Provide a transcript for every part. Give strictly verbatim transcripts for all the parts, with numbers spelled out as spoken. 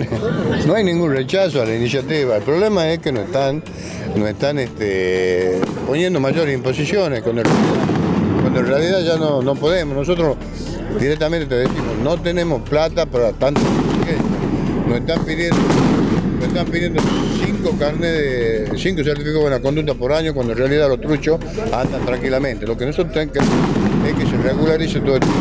no hay ningún rechazo a la iniciativa. El problema es que nos están, nos están este, poniendo mayores imposiciones, cuando, cuando en realidad ya no, no podemos. Nosotros directamente te decimos, no tenemos plata para tanto. Nos están pidiendo, nos están pidiendo cinco carnes de cinco certificados de buena conducta por año, cuando en realidad los truchos andan tranquilamente. Lo que nosotros tenemos que hacer es que se regularice todo esto.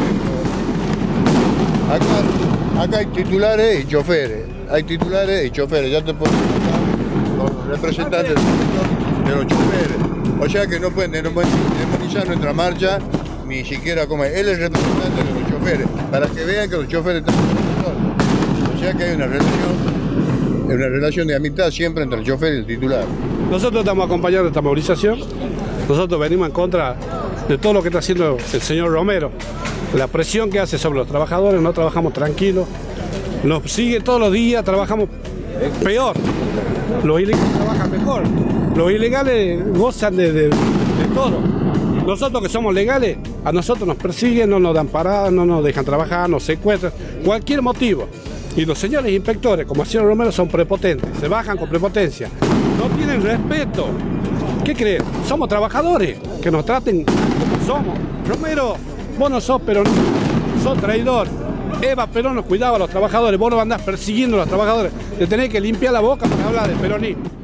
Acá, acá hay titulares y choferes, hay titulares y choferes, ya te puedo contar los representantes de los choferes. O sea que no pueden demonizar nuestra marcha, ni siquiera como él es el representante de los choferes, para que vean que los choferes están con nosotros. O sea que hay una relación, una relación de amistad siempre entre el chofer y el titular. Nosotros estamos acompañando esta movilización, nosotros venimos en contra de todo lo que está haciendo el señor Romero, la presión que hace sobre los trabajadores, no trabajamos tranquilos, nos sigue todos los días, trabajamos peor, los ilegales trabajan mejor, los ilegales gozan de, de, de todo. Nosotros que somos legales, a nosotros nos persiguen, no nos dan paradas, no nos dejan trabajar, nos secuestran, cualquier motivo. Y los señores inspectores, como el señor Romero, son prepotentes, se bajan con prepotencia, no tienen respeto. ¿Qué creen? Somos trabajadores, que nos traten como somos. Romero, vos no sos peronista, sos traidor. Eva Perón nos cuidaba a los trabajadores, vos no andás persiguiendo a los trabajadores, te tenés que limpiar la boca para hablar de peronismo.